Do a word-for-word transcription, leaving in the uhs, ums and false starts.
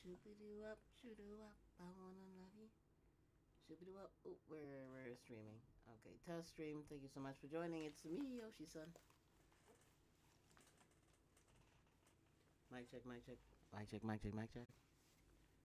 Shoopity wop, shoo wop, I wanna love you. Shoopity wop. Oh, we're we're streaming. Okay, test stream. Thank you so much for joining. It's me, Yoshi-san. Mic check, mic check, mic check, mic check, mic check.